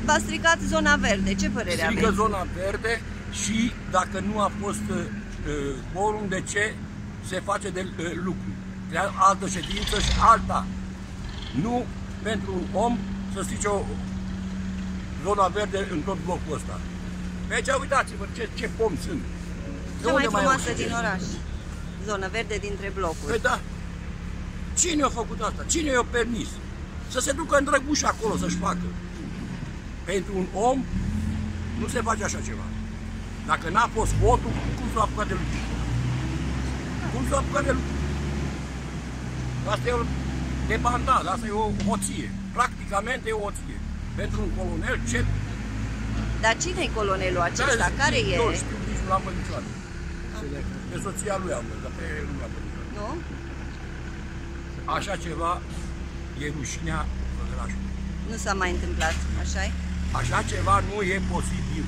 v-a stricat zona verde. Ce părere aveți? Strică zona verde și dacă nu a fost quorum, de ce se face de lucru? De altă ședință și alta. Nu pentru un om să strice o zona verde în tot blocul ăsta. Pe aici uitați-vă ce pomi sunt. Cea mai frumoasă din oraș. Zonă verde dintre blocuri. Păi da. Cine a făcut asta? Cine i-a permis? Să se ducă în Drăguș acolo să-și facă. Pentru un om nu se face așa ceva. Dacă n-a fost votul, cum s-a apucat de lucru? Cum s-a apucat de lucru? Asta e o debandadă, asta e o hoție. Practicamente e o hoție. Pentru un colonel, ce... Dar cine e colonelul acesta? Care e? Eu știu, nici nu l-am văzut niciodată. Pe soția lui am văzut, dar pe el nu l-am văzut niciodată. Nu? Așa ceva e rușinea Făgărașului. Nu s-a mai întâmplat, așa-i? Așa ceva nu e posibil.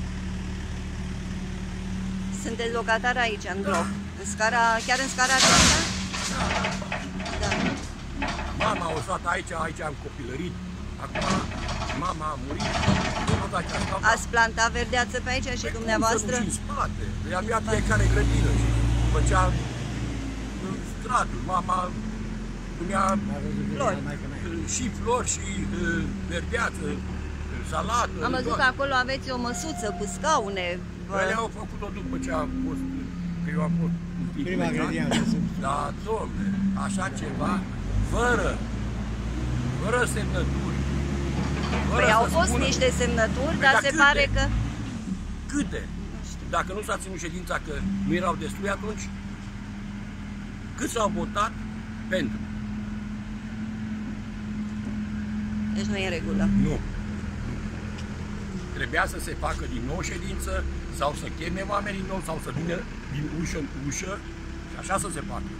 Sunteți locatar aici, în bloc? În scara, chiar în scara aceasta? Da. Mama a stat aici am copilărit. Acum mama a murit. Ați plantat verdeață pe aici și dumneavoastră? Cum să nu, și în spate. Avea fiecare grădină și făcea stradul. Mama punea și flori și verdeață, salată. Am văzut că acolo aveți o măsuță cu scaune. Ele au făcut-o după ce am fost, că eu am fost prima grădină. Da, domne, așa ceva, fără semnături. Păi au fost niște semnături, dar se pare că... Câte? Dacă nu s-a ținut ședința că nu erau destui atunci, cât s-au votat pentru? Deci nu e în regulă. Nu. Trebuia să se facă din nou ședință sau să cheme oamenii nou sau să vină din ușă în ușă și așa să se facă.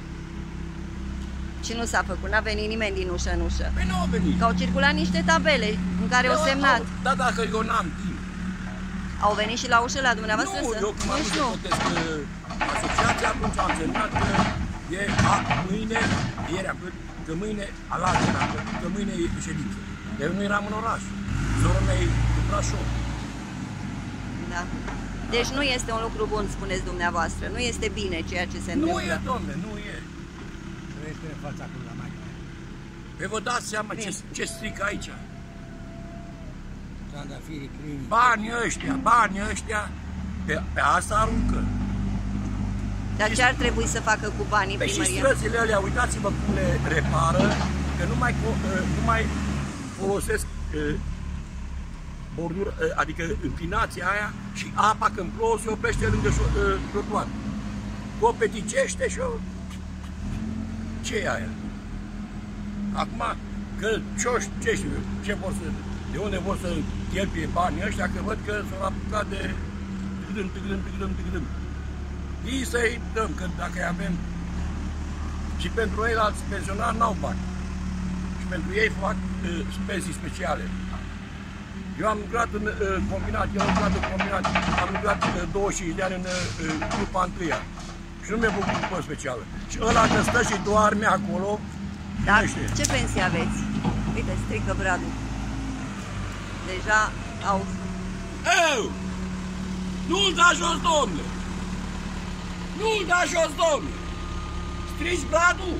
Și nu s-a făcut, n-a venit nimeni din ușă în ușă. Păi nu au venit. Că au circulat niște tabele în care au semnat. Da, dacă eu n-am timp. Au venit și la ușă la dumneavoastră? Nu, eu cum am văzut asociația, atunci am semnat că e mâine, ieri am spus că mâine, că mâine e ședință. Eu nu eram în oraș. Zona mea e în Brașov. Da. Deci nu este un lucru bun, spuneți dumneavoastră. Nu este bine ceea ce se întâmplă. Nu e, domne, nu e. Nu este în fața acolo la mașină. Păi vă dați seama ce strică aici. Trandafirii, crimii. Banii ăștia, pe asta aruncă. Dar ce ar trebui să facă cu banii Păi primăria? și străzile alea, uitați-vă cum le repară, că nu mai folosesc bordura, adică înclinația aia și apa când plouă se oprește lângă trotuar. O peticește și o... Ce e aia? Acum, că ce știu eu, de unde vor să cheltuie banii ăștia, că văd că s-au apucat de tâgdâm. Ei să-i dăm, că dacă îi avem și pentru ei alți pensionari n-au bani. Și pentru ei fac pensii speciale. Eu am lucrat în combinat, am lucrat 25 de ani în grupa întâia. Și nu mi-a făcut grupă specială. Și ăla că stă și doarme acolo, Da, ce pensie aveți? Uite, strică bradul. Deja au... Eu! Nu-l da jos, domnule! Nu-l da jos, domnule! Strici bradul?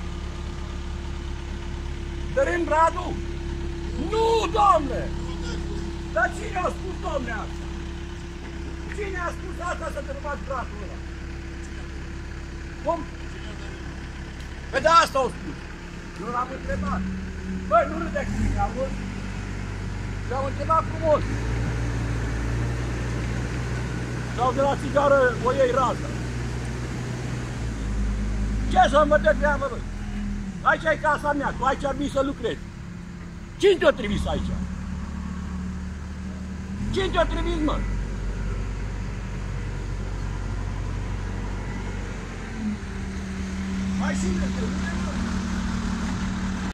Dărâm bradul? Nu, domnule! Dar cine a spus, domnule, asta? Cine a spus asta să dărâmați bradul ăla? Cum? Pe de asta au spus. Eu l-am întrebat. Băi, nu râde cu mine, auzi? Și-am întrebat frumos. Sau de la țigară o iei raza. Ce să-mi văd de treabă, băi? Aici e casa mea, tu aici vii să lucrezi. Cine te-a trimis aici? Cine te-a trimis, mă? Mai și de